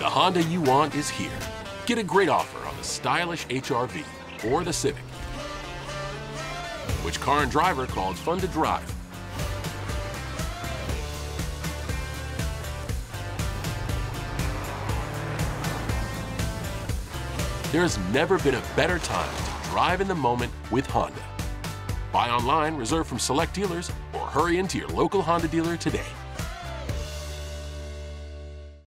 The Honda you want is here. Get a great offer on the stylish HR-V or the Civic. Which car and driver called fun to drive? There's never been a better time to drive in the moment with Honda. Buy online, reserve from select dealers, or hurry into your local Honda dealer today.